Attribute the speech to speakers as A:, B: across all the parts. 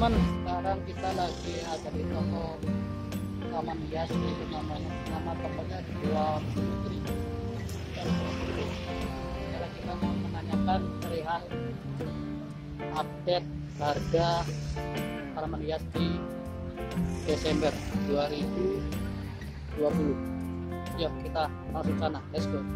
A: teman-teman, sekarang kita lagi ada di toko taman hias, itu nama tokonya Dua Putri. Sekarang kita mau menanyakan perihal update harga tanaman hias di Desember 2020. Yuk kita langsung sana, let's go.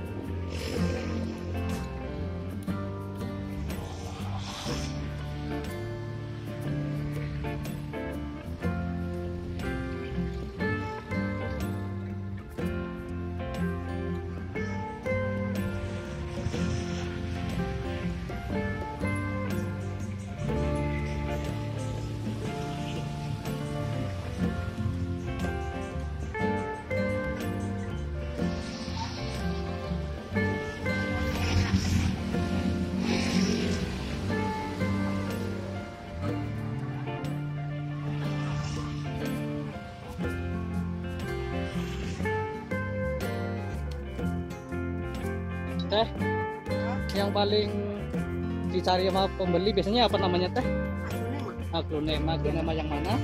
A: Teh, yang paling dicari sama pembeli biasanya apa namanya teh? Aglonema. Aglonema yang mana?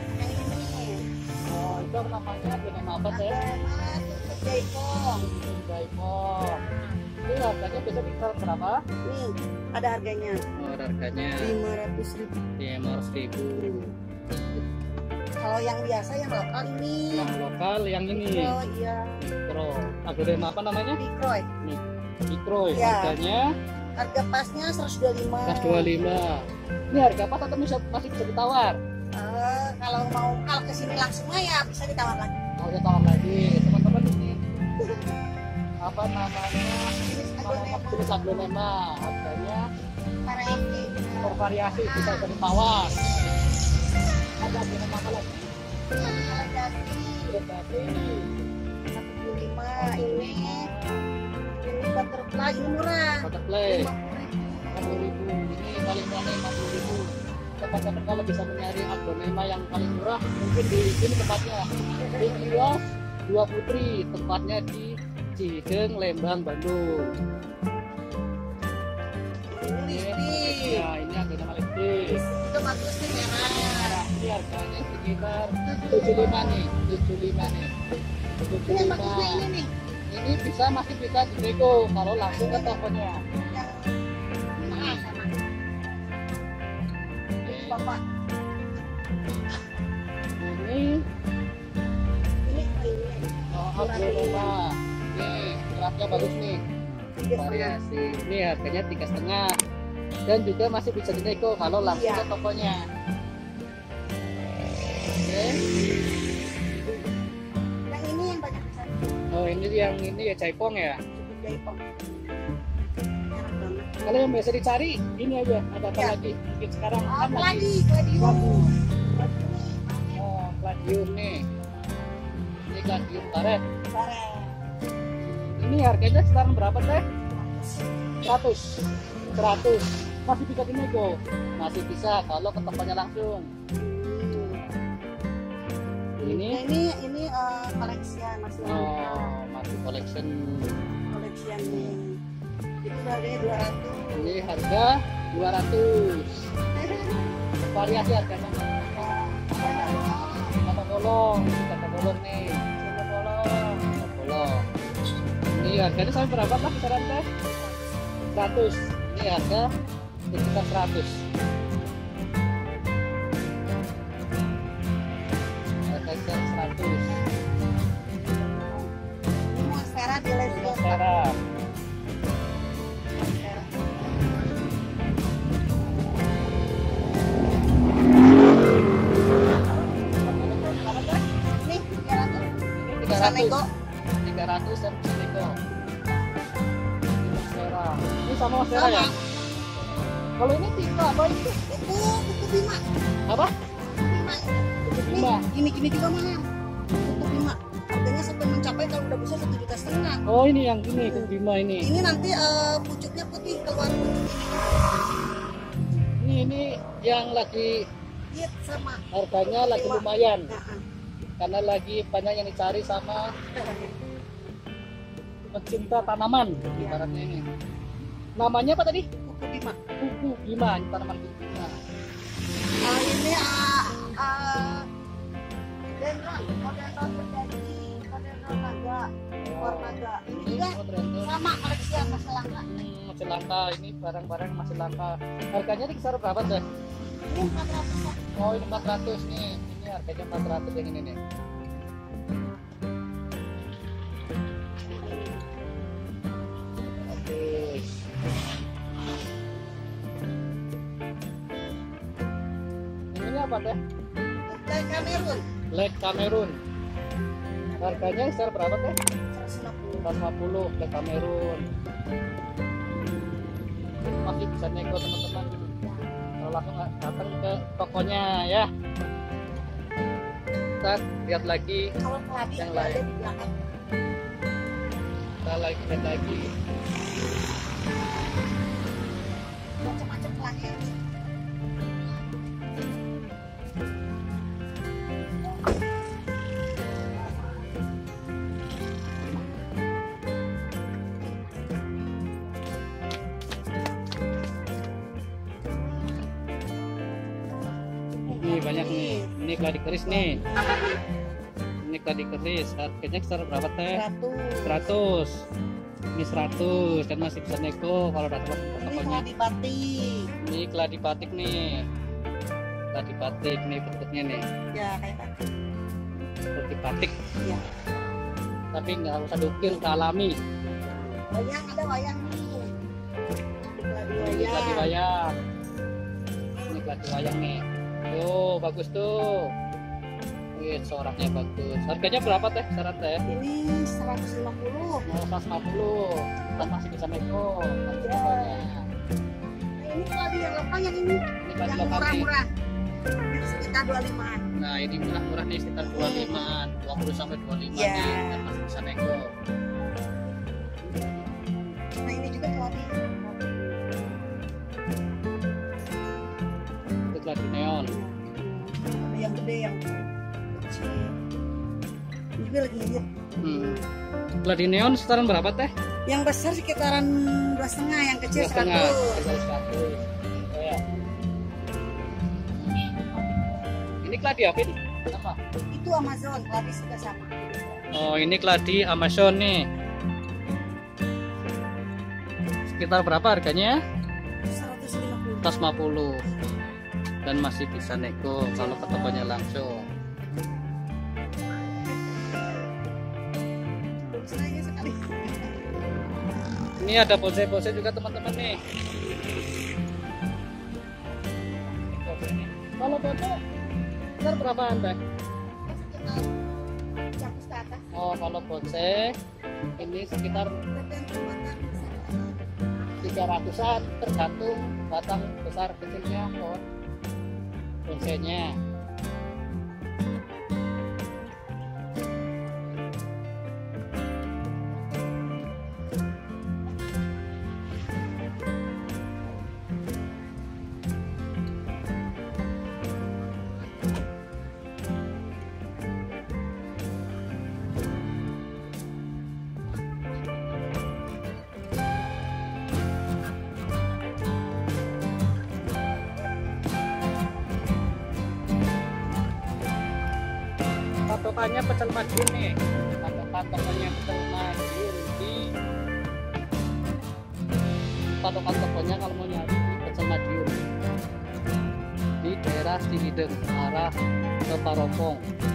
A: Oh, itu namanya aglonema apa teh?
B: Jaipong.
A: Jaipong. Ini harganya biasa bisa berapa?
B: Nih, ada harganya.
A: Oh, ada harganya
B: 500.000.
A: 500.000.
B: Kalau yang biasa yang lokal ini.
A: Yang lokal yang ini.
B: Oh iya.
A: Pro. Aglonema apa namanya?
B: Mikroy.
A: Nih, Mikroy.
B: Ya.
A: Harganya
B: Harga pasnya 125.
A: 125. Ini harga pas atau masih bisa ditawar?
B: Kalau kesini langsung ya bisa ditawar lagi.
A: Mau ditawar lagi, teman-teman ini apa namanya? Jenis aglonema. Harganya
B: Variasi.
A: bervariasi, bisa ditawar. Ada aglonema apa lagi? Berarti
B: 125 ini butterfly ini murah.
A: butterfly 50.000. Ini paling murah nih 50.000. Teman-teman kalau bisa mencari aglonema yang paling murah mungkin di sini tempatnya di kios Dua Putri, tempatnya di Cideng, Lembang, Bandung.
B: Ini
A: Ya, ini aglonema listrik.
B: itu bagus nih merah.
A: Ini harganya sekitar 75 nih, 75 nih.
B: Ini yang bagusnya
A: 75.
B: ini nih.
A: Ini masih bisa dinego kalau langsung ke tokonya.
B: Yang sama. Ini bapak.
A: Ini
B: Ini.
A: aglonema. Nih, kelasnya bagus nih.
B: 3,5.
A: Variasi. Ini harganya 3,5. Dan juga masih bisa dinego kalau langsung
B: Iya.
A: ke tokonya. Oke.
B: Yang ini yang banyak bisa.
A: Oh, ini ya Jaipong ya.
B: Jaipong. Enak banget.
A: Kalau yang biasa dicari ini aja. Ada apa
B: Ya.
A: lagi? Mungkin sekarang
B: Oh,
A: kan
B: lagi gladium.
A: Oh, gladium nih. Ini gladium karet.
B: Bareng.
A: Ini harganya sekarang berapa teh? 100. Masih bisa dinego. Masih bisa kalau ke tokonya langsung. Ini
B: Ini koleksian masih
A: masih collection.
B: koleksian nih. Itu harganya 200.
A: Ini harga 200. Variasi harganya. Kata bolong nih. Kata bolong. Ini harganya sampai berapa lah kisaran teh? 100. Ini harga sekitar 100. Harga sekitar 100.
B: Ini monstera di Leslie.
A: Monstera.
B: Ini 300.
A: Ini
B: Bisa nego.
A: 300 dan bisa nego. Ini monstera. Ini sama monstera ya? Kalau ini tipe apa itu?
B: Itu buku Bima.
A: Apa?
B: Bima.
A: Bima.
B: Ini juga mahal. Buku Bima. Harganya sampai mencapai kalau udah besar 1,5 juta.
A: Oh, ini yang ini Bima ini.
B: Ini nanti pucuknya putih keluar pucuk
A: Ini yang lagi
B: hit sama.
A: harganya lagi
B: Bima.
A: lumayan
B: Nah,
A: karena lagi banyak yang dicari sama pecinta tanaman ibaratnya ini. Namanya apa tadi?
B: buku Bima.
A: Kuku Bima, tanaman kuku Bima.
B: Ini Ini dendron terjadi, dendron naga, ekor naga. Ini juga sama koleksi yang masih langka.
A: Masih langka, ini barang-barang masih langka. Harganya di kisaran berapa teh?
B: Ini 400.
A: Oh ini 400 nih. Ini harganya 400 yang ini nih. Oke. Ini apa teh?
B: Dari Kamerun.
A: Lake Cameroon. Harganya sekitar berapa teh?
B: 150.
A: 150 Lake Cameroon. Masih bisa nego teman-teman. Kalau langsung datang ke tokonya ya. Kita lihat lagi
B: Kalau keladi
A: yang
B: ada
A: lain.
B: di belakang.
A: Kita lihat lagi.
B: Macam-macam keladi.
A: Ini banyak nih. Ini keladi keris nih. Ini keladi keris. Harganya sekitar berapa teh?
B: 100.
A: 100. Ini 100 dan masih bisa nego kalau datang ke
B: Ini
A: tokonya.
B: keladi batik.
A: Ini keladi batik nih. Keladi batik nih bentuknya nih.
B: Ya kayak batik.
A: Seperti batik.
B: Ya.
A: Tapi nggak usah dukir, udah alami.
B: Wayang ada wayang nih.
A: Ini keladi wayang. Ini keladi wayang nih. Tuh bagus tuh. Wih, coraknya bagus. Harganya berapa teh? Syarat teh?
B: Ini 150.
A: Mau 150. Kita masih bisa nego. Nanti tokonya.
B: Ini keladi yang apa yang ini?
A: Ini keladi
B: Yang
A: lokal nih.
B: murah-murah. Ini sekitar 25-an.
A: Nah ini murah-murah nih sekitar 25-an, 20 sampai 25
B: Ya.
A: nih, dan masih bisa nego.
B: Nah ini juga keladi.
A: Itu keladi neon.
B: Ada yang gede yang kecil. Ini juga lagi lihat.
A: Keladi neon sekitaran berapa teh?
B: Yang besar sekitaran 2,5, yang kecil
A: 2,5.
B: 100.
A: Sekitar 100. Oh, ya. Ini keladi apa ini? Apa?
B: Itu Amazon, keladi juga sama.
A: Oh ini keladi Amazon nih. Sekitar berapa harganya?
B: 150.
A: 150. Dan masih bisa nego kalau ke tokonya langsung.
B: Sayangnya sekali.
A: Ini ada pose-pose juga teman-teman nih. Pose nih. Kalau pose sekitar berapa anda?
B: Sekitar 100 ke atas.
A: Oh kalau pose ini sekitar
B: Tergantung batang besar.
A: 300-an tergantung batang besar kecilnya pohon bonsainya. Patokannya pecel Madiun nih. Patokannya pecel Madiun di patokan tokonya kalau mau nyari pecel Madiun di daerah Sihideng arah ke Parongpong.